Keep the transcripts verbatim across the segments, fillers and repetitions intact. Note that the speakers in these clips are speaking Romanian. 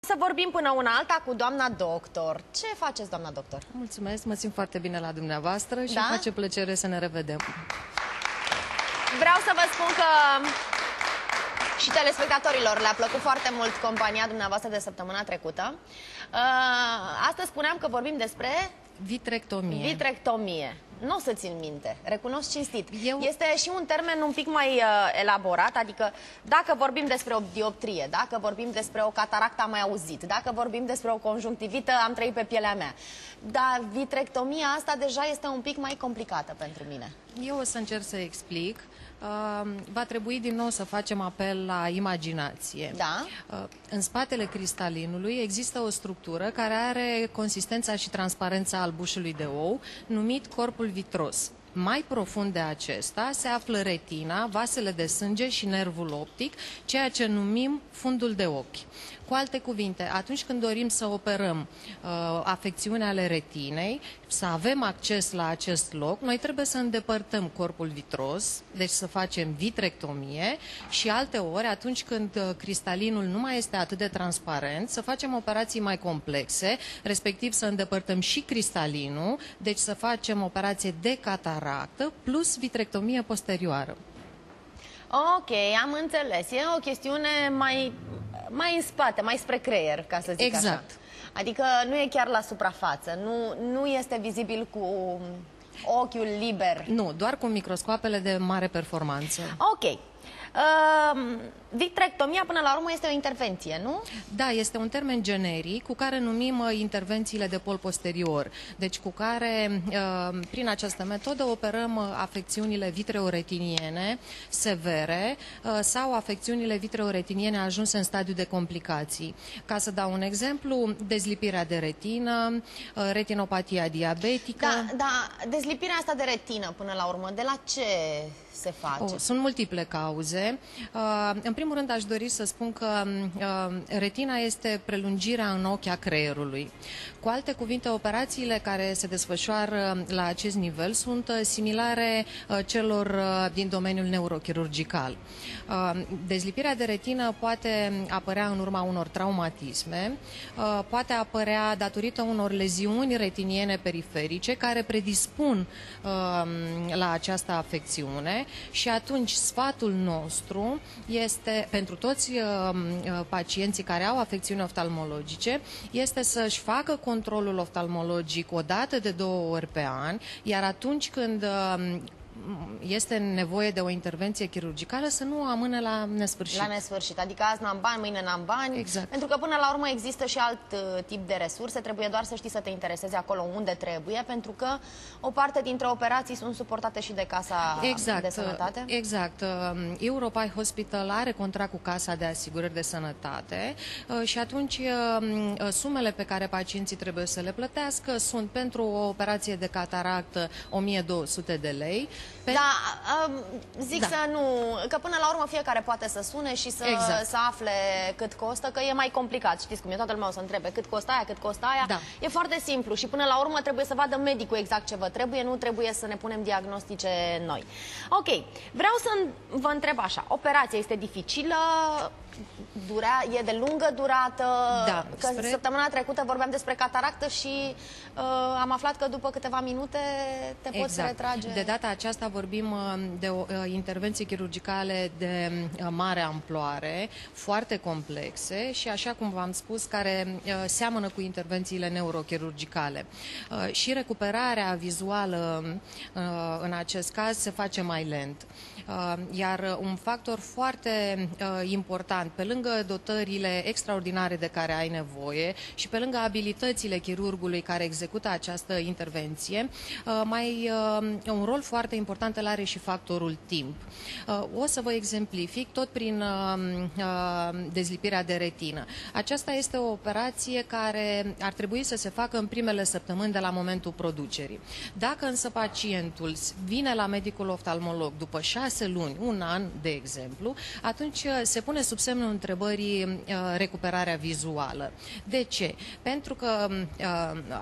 să vorbim până una alta cu doamna doctor. Ce faceți, doamna doctor? Mulțumesc, mă simt foarte bine la dumneavoastră și da? îmi face plăcere să ne revedem. Vreau să vă spun că și telespectatorilor le-a plăcut foarte mult compania dumneavoastră de săptămâna trecută. Astăzi spuneam că vorbim despre... Vitrectomie. Vitrectomie. Nu o să țin minte, recunosc cinstit. Eu... Este și un termen un pic mai uh, elaborat, adică dacă vorbim despre o dioptrie, dacă vorbim despre o cataractă am mai auzit, dacă vorbim despre o conjunctivită am trăit pe pielea mea. Dar vitrectomia asta deja este un pic mai complicată pentru mine. Eu o să încerc să explic. Uh, va trebui din nou să facem apel la imaginație. Da? Uh, în spatele cristalinului există o structură care are consistența și transparența albușului de ou, numit corpul vitros. Mai profund de acesta se află retina, vasele de sânge și nervul optic, ceea ce numim fundul de ochi. Cu alte cuvinte, atunci când dorim să operăm uh, afecțiuni ale retinei, să avem acces la acest loc, noi trebuie să îndepărtăm corpul vitros, deci să facem vitrectomie și alte ori, atunci când uh, cristalinul nu mai este atât de transparent, să facem operații mai complexe, respectiv să îndepărtăm și cristalinul, deci să facem operație de cataractă plus vitrectomie posterioară. Ok, am înțeles. E o chestiune mai, mai în spate, mai spre creier, ca să zic exact. așa. Adică nu e chiar la suprafață, nu, nu este vizibil cu ochiul liber. Nu, doar cu microscoapele de mare performanță. Ok. Uh, vitrectomia, până la urmă, este o intervenție, nu? Da, este un termen generic cu care numim uh, intervențiile de pol posterior. Deci cu care, uh, prin această metodă, operăm uh, afecțiunile vitreoretiniene severe uh, sau afecțiunile vitreoretiniene ajunse în stadiu de complicații. Ca să dau un exemplu, dezlipirea de retină, uh, retinopatia diabetică. Da, da, dezlipirea asta de retină, până la urmă, de la ce se face? Oh, sunt multiple cauze. Uh, în primul rând aș dori să spun că uh, retina este prelungirea în ochi a creierului. Cu alte cuvinte, operațiile care se desfășoară la acest nivel sunt uh, similare uh, celor uh, din domeniul neurochirurgical. Uh, dezlipirea de retină poate apărea în urma unor traumatisme, uh, poate apărea datorită unor leziuni retiniene periferice care predispun uh, la această afecțiune. Și atunci sfatul nostru este, pentru toți uh, pacienții care au afecțiuni oftalmologice, este să-și facă controlul oftalmologic o dată de două ori pe an, iar atunci când uh, este nevoie de o intervenție chirurgicală să nu o amâne la nesfârșit. La nesfârșit, adică azi n-am bani, mâine n-am bani. Exact. Pentru că până la urmă există și alt uh, tip de resurse, trebuie doar să știi să te interesezi acolo unde trebuie, pentru că o parte dintre operații sunt suportate și de Casa exact, de Sănătate. Exact. Europai Hospital are contract cu Casa de Asigurări de Sănătate și atunci sumele pe care pacienții trebuie să le plătească sunt pentru o operație de cataractă o mie două sute de lei. Da, zic da. să nu, că până la urmă fiecare poate să sune și să, exact. să afle cât costă, că e mai complicat. Știți cum e, toată lumea o să întrebe cât costă aia, cât costă aia. Da. E foarte simplu și până la urmă trebuie să vadă medicul exact ce vă trebuie, nu trebuie să ne punem diagnostice noi. Ok, vreau să vă întreb așa, operația este dificilă, durea, e de lungă durată, da, că spre... săptămâna trecută vorbeam despre cataractă și uh, am aflat că după câteva minute te exact. poți retrage. De data aceasta vorbim de o, uh, intervenții chirurgicale de uh, mare amploare, foarte complexe și, așa cum v-am spus, care uh, seamănă cu intervențiile neurochirurgicale. Uh, și recuperarea vizuală uh, în acest caz se face mai lent. Uh, iar un factor foarte uh, important, pe lângă dotările extraordinare de care ai nevoie și pe lângă abilitățile chirurgului care execută această intervenție, uh, mai uh, un rol foarte important îl are și factorul timp. Uh, o să vă exemplific tot prin uh, uh, dezlipirea de retină. Aceasta este o operație care ar trebui să se facă în primele săptămâni de la momentul producerii. Dacă însă pacientul vine la medicul oftalmolog după șase luni, un an, de exemplu, atunci se pune sub semnul întrebării uh, recuperarea vizuală. De ce? Pentru că uh,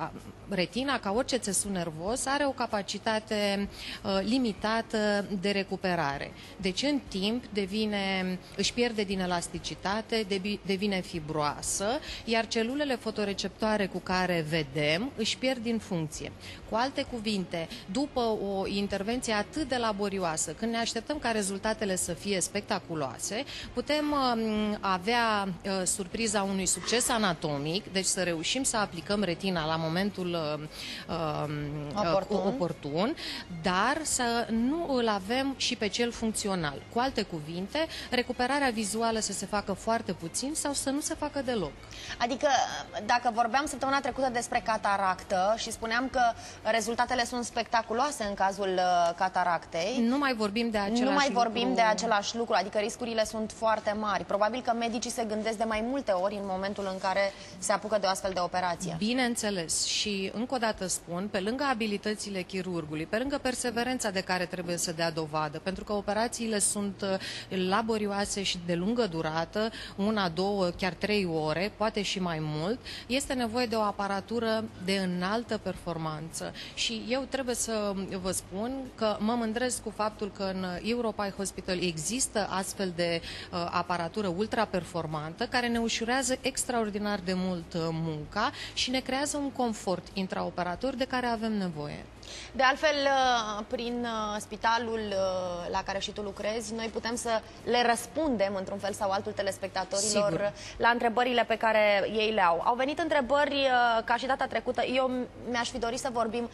retina, ca orice țesut nervos, are o capacitate uh, limitată de recuperare. Deci în timp devine, își pierde din elasticitate, devine fibroasă, iar celulele fotoreceptoare cu care vedem își pierd din funcție. Cu alte cuvinte, după o intervenție atât de laborioasă, când ne așteptăm ca rezultatele să fie spectaculoase, putem uh, avea uh, surpriza unui succes anatomic, deci să reușim să aplicăm retina la momentul uh, oportun. oportun, dar să nu îl avem și pe cel funcțional. Cu alte cuvinte, recuperarea vizuală să se facă foarte puțin sau să nu se facă deloc. Adică, dacă vorbeam săptămâna trecută despre cataractă și spuneam că rezultatele sunt spectaculoase în cazul uh, cataractei, nu mai vorbim de același Nu mai lucru. vorbim de același lucru, adică riscurile sunt foarte mari. Probabil că medicii se gândesc de mai multe ori în momentul în care se apucă de o astfel de operație. Bineînțeles, și încă o dată spun, pe lângă abilitățile chirurgului, pe lângă perseverența de care trebuie să dea dovadă, pentru că operațiile sunt laborioase și de lungă durată, una, două, chiar trei ore, poate și mai mult, este nevoie de o aparatură de înaltă performanță. Și eu trebuie să vă spun că mă mândresc cu faptul că în Europa Hospital există astfel de uh, aparatură ultraperformantă care ne ușurează extraordinar de mult uh, munca și ne creează un confort intraoperator de care avem nevoie. De altfel, prin spitalul la care și tu lucrezi, noi putem să le răspundem într-un fel sau altul telespectatorilor Sigur. la întrebările pe care ei le au. Au venit întrebări ca și data trecută. Eu mi-aș fi dorit să vorbim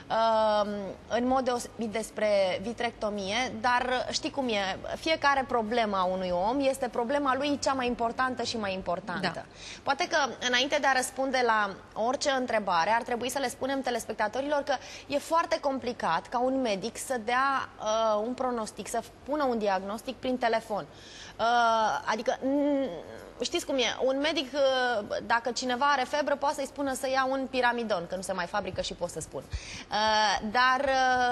în mod deosebit despre vitrectomie, dar știi cum e, fiecare problemă a unui om este problema lui cea mai importantă și mai importantă. Da. Poate că înainte de a răspunde la orice întrebare, ar trebui să le spunem telespectatorilor că e foarte complicat ca un medic să dea uh, un pronostic, să pună un diagnostic prin telefon. Uh, adică știți cum e, un medic, dacă cineva are febră, poate să-i spună să ia un piramidon, că nu se mai fabrică și pot să spun. Dar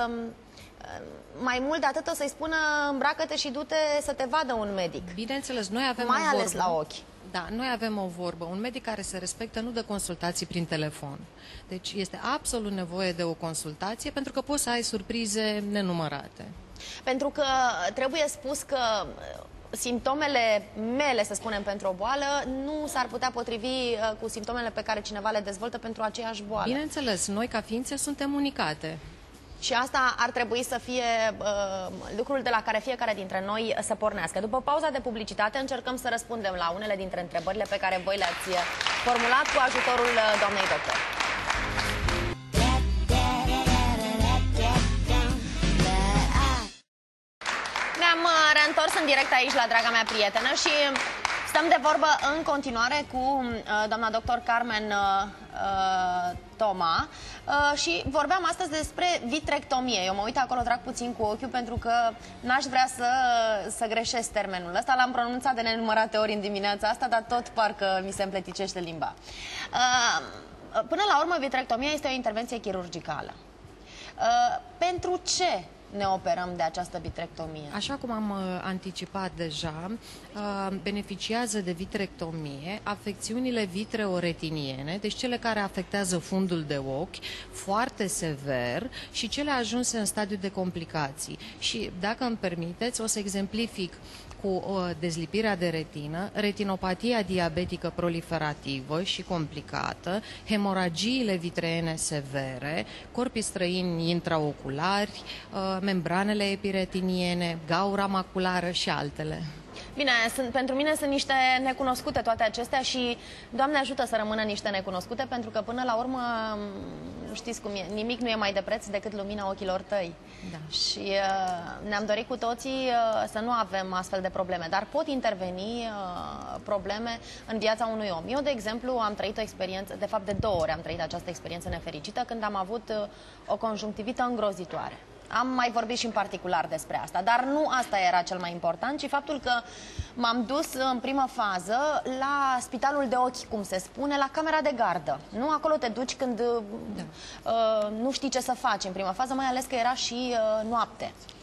mai mult de atât o să-i spună îmbracă-te și du-te să te vadă un medic. Bineînțeles, noi avem mai o ales la ochi. Da, noi avem o vorbă. Un medic care se respectă nu dă consultații prin telefon. Deci este absolut nevoie de o consultație pentru că poți să ai surprize nenumărate. Pentru că trebuie spus că simptomele mele, să spunem, pentru o boală nu s-ar putea potrivi uh, cu simptomele pe care cineva le dezvoltă pentru aceeași boală. Bineînțeles, noi ca ființe suntem unicate. Și asta ar trebui să fie uh, lucrul de la care fiecare dintre noi să pornească. După pauza de publicitate încercăm să răspundem la unele dintre întrebările pe care voi le-ați formulat cu ajutorul doamnei doctor. Ne-am reîntors în direct aici la draga mea prietenă și stăm de vorbă în continuare cu uh, doamna doctor Carmen uh, uh, Toma uh, și vorbeam astăzi despre vitrectomie. Eu mă uit acolo, trag puțin cu ochiul pentru că n-aș vrea să, să greșesc termenul ăsta. L-am pronunțat de nenumărate ori în dimineața asta, dar tot parcă mi se împleticește limba. Uh, până la urmă, vitrectomia este o intervenție chirurgicală. Uh, pentru ce ne operăm de această vitrectomie? Așa cum am uh, anticipat deja, uh, beneficiază de vitrectomie afecțiunile vitreoretiniene, deci cele care afectează fundul de ochi foarte sever și cele ajunse în stadiu de complicații. Și dacă îmi permiteți, o să exemplific cu o dezlipirea de retină, retinopatia diabetică proliferativă și complicată, hemoragiile vitreene severe, corpii străini intraoculari, membranele epiretiniene, gaura maculară și altele. Bine, sunt, pentru mine sunt niște necunoscute toate acestea și Doamne ajută să rămână niște necunoscute, pentru că până la urmă, știți cum e, nimic nu e mai de preț decât lumina ochilor tăi. Da. Și uh, ne-am dorit cu toții uh, să nu avem astfel de probleme, dar pot interveni uh, probleme în viața unui om. Eu, de exemplu, am trăit o experiență, de fapt de două ori am trăit această experiență nefericită, când am avut uh, o conjunctivită îngrozitoare. Am mai vorbit și în particular despre asta, dar nu asta era cel mai important, ci faptul că m-am dus în primă fază la spitalul de ochi, cum se spune, la camera de gardă. Nu acolo te duci când da. uh, nu știi ce să faci în prima fază, mai ales că era și uh, noapte.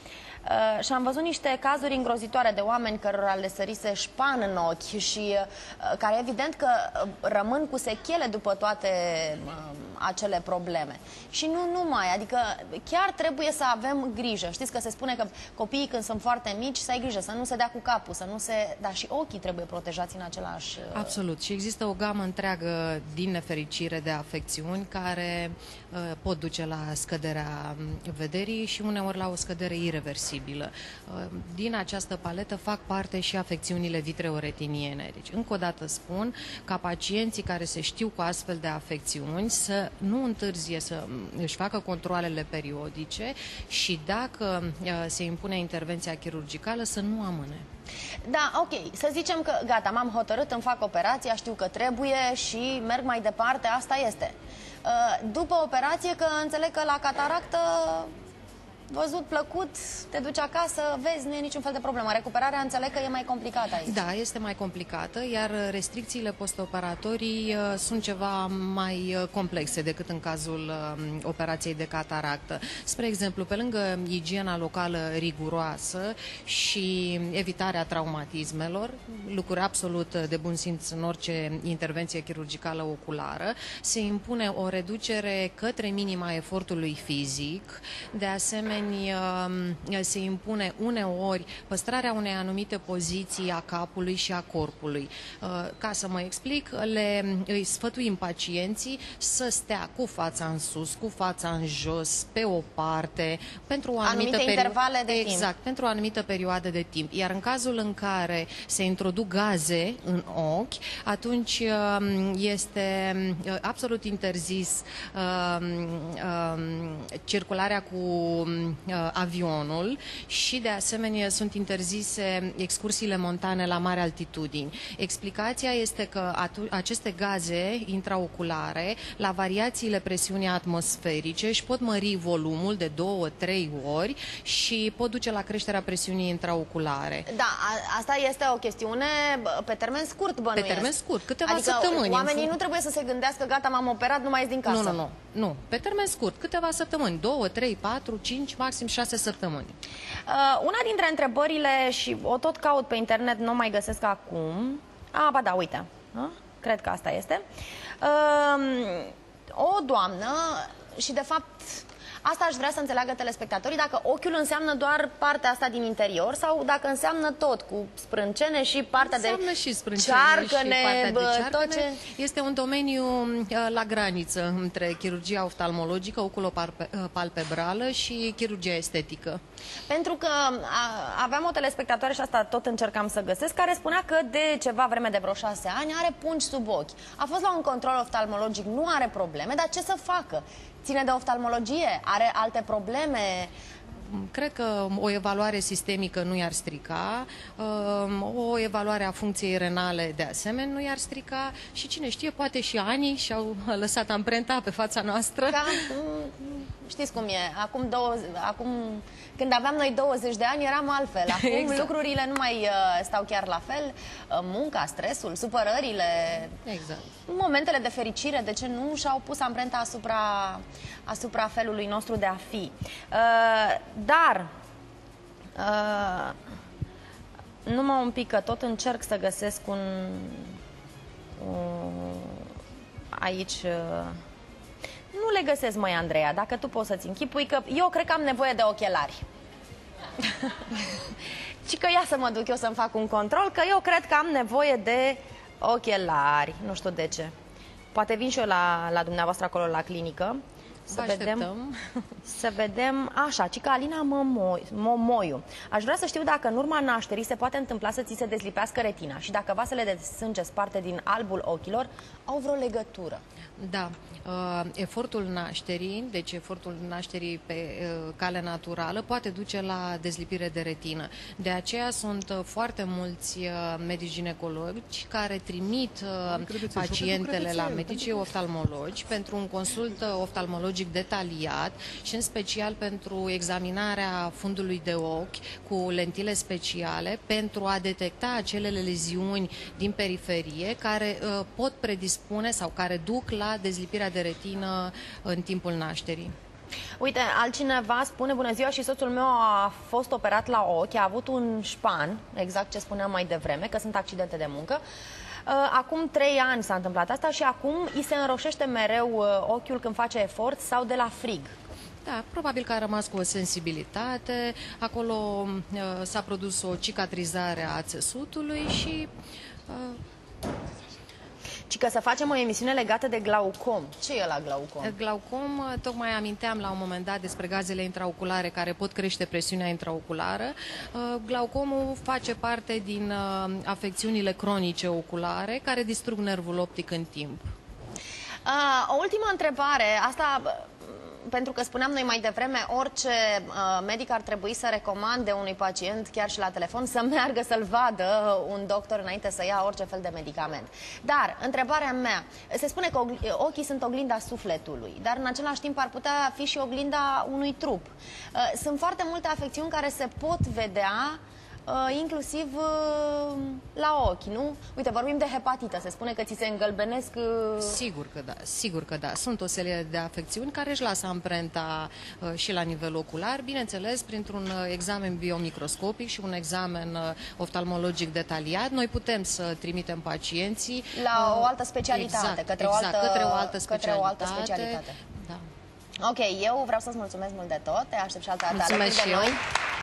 Uh, și am văzut niște cazuri îngrozitoare de oameni cărora le sărise șpan în ochi și uh, care evident că uh, rămân cu sechele după toate uh, acele probleme. Și nu numai, adică chiar trebuie să avem grijă. Știți că se spune că copiii când sunt foarte mici să ai grijă, să nu se dea cu capul, să nu se... Dar și ochii trebuie protejați în același... Uh... Absolut. Și există o gamă întreagă, din nefericire, de afecțiuni care uh, pot duce la scăderea vederii și uneori la o scădere irreversibilă. Uh, din această paletă fac parte și afecțiunile vitreoretiniene. Deci, încă o dată spun, ca pacienții care se știu cu astfel de afecțiuni să nu întârzie să își facă controalele periodice și dacă uh, se impune intervenția chirurgicală să nu amâne. Da, ok. Să zicem că gata, m-am hotărât, îmi fac operația, știu că trebuie și merg mai departe, asta este. După operație, că înțeleg că la cataractă, văzut, plăcut, te duci acasă, vezi, nu e niciun fel de problemă. Recuperarea înțeleg că e mai complicată aici. Da, este mai complicată, iar restricțiile postoperatorii uh, sunt ceva mai uh, complexe decât în cazul uh, operației de cataractă. Spre exemplu, pe lângă igiena locală riguroasă și evitarea traumatismelor, lucruri absolut de bun simț în orice intervenție chirurgicală oculară, se impune o reducere către minima efortului fizic, de asemenea se impune uneori păstrarea unei anumite poziții a capului și a corpului. Ca să mă explic, le îi sfătuim pacienții să stea cu fața în sus, cu fața în jos, pe o parte, pentru o anumită anumite intervale de timp. Exact, pentru o anumită perioadă de timp. Iar în cazul în care se introduc gaze în ochi, atunci este absolut interzis circularea cu avionul și de asemenea sunt interzise excursiile montane la mare altitudini. Explicația este că aceste gaze intraoculare, la variațiile presiunii atmosferice, își pot mări volumul de două, trei ori și pot duce la creșterea presiunii intraoculare. Da, a, asta este o chestiune pe termen scurt, bănuiesc. Pe termen scurt, câteva adică săptămâni. Oamenii nu trebuie să se gândească, gata, m-am operat, nu mai ies din casă. Nu, nu, nu, nu. Pe termen scurt, câteva săptămâni, două, trei, patru, cinci, maxim șase săptămâni. Uh, una dintre întrebările, și o tot caut pe internet, nu o mai găsesc acum. A, ba da, uite. A? Cred că asta este. Uh, o doamnă, și de fapt asta aș vrea să înțeleagă telespectatorii, dacă ochiul înseamnă doar partea asta din interior sau dacă înseamnă tot, cu sprâncene și partea înseamnă de și sprâncene cearcăne, și partea bă, de cearcăne. tot ce... Este un domeniu la graniță între chirurgia oftalmologică, oculopalpebrală și chirurgia estetică. Pentru că a, aveam o telespectatoare și asta tot încercam să găsesc, care spunea că de ceva vreme, de vreo șase ani, are pungi sub ochi. A fost la un control oftalmologic, nu are probleme, dar ce să facă? Ține de oftalmologie? Are alte probleme? Cred că o evaluare sistemică nu i-ar strica, o evaluare a funcției renale de asemenea nu i-ar strica și cine știe, poate și anii și-au lăsat amprenta pe fața noastră. Ca, știți cum e, acum, douăzeci, acum când aveam noi douăzeci de ani eram altfel, acum exact. Lucrurile nu mai uh, stau chiar la fel, uh, munca, stresul, supărările, exact. Momentele de fericire, de ce nu și-au pus amprenta asupra, asupra felului nostru de a fi. Uh, dar, uh, numai un pic, că tot încerc să găsesc un... Uh, aici... Uh, Nu le găsesc, măi, Andreea, dacă tu poți să-ți închipui că eu cred că am nevoie de ochelari. Și că ia să mă duc eu să-mi fac un control, că eu cred că am nevoie de ochelari. Nu știu de ce. Poate vin și eu la, la dumneavoastră acolo la clinică. Să vedem, să vedem, așa, cica Alina Momoiu. Aș vrea să știu dacă în urma nașterii se poate întâmpla să ți se dezlipească retina și dacă vasele de sânge sparte din albul ochilor au vreo legătură. Da. Uh, efortul nașterii, deci efortul nașterii pe uh, cale naturală, poate duce la dezlipire de retină. De aceea sunt uh, foarte mulți uh, medici ginecologi care trimit uh, pacientele la medicii oftalmologi pentru un consult uh, oftalmologic detaliat și în special pentru examinarea fundului de ochi cu lentile speciale pentru a detecta acele leziuni din periferie care uh, pot predispune sau care duc la dezlipirea de retină în timpul nașterii. Uite, altcineva spune, bună ziua, și soțul meu a fost operat la ochi, a avut un șpan, exact ce spuneam mai devreme, că sunt accidente de muncă. Acum trei ani s-a întâmplat asta și acum îi se înroșește mereu ochiul când face efort sau de la frig. Da, probabil că a rămas cu o sensibilitate, acolo uh, s-a produs o cicatrizare a țesutului și... Uh, ci că să facem o emisiune legată de glaucom. Ce e la glaucom? Glaucom, tocmai aminteam la un moment dat despre gazele intraoculare care pot crește presiunea intraoculară. Glaucomul face parte din afecțiunile cronice oculare care distrug nervul optic în timp. Uh, o ultimă întrebare, asta... Pentru că spuneam noi mai devreme, orice uh, medic ar trebui să recomande unui pacient, chiar și la telefon, să meargă să-l vadă un doctor înainte să ia orice fel de medicament. Dar, întrebarea mea, se spune că ochii sunt oglinda sufletului, dar în același timp ar putea fi și oglinda unui trup. Uh, sunt foarte multe afecțiuni care se pot vedea Uh, inclusiv uh, la ochi, nu? Uite, vorbim de hepatită, se spune că ți se îngălbenesc... Uh... Sigur că da, sigur că da. Sunt o serie de afecțiuni care își lasă amprenta uh, și la nivel ocular, bineînțeles, printr-un uh, examen biomicroscopic și un examen uh, oftalmologic detaliat. Noi putem să trimitem pacienții... La uh, o altă specialitate, exact, către, exact, o altă, către o altă specialitate. Către o altă specialitate. Da. Ok, eu vreau să-ți mulțumesc mult de tot, te aștept și altă dată alături de noi.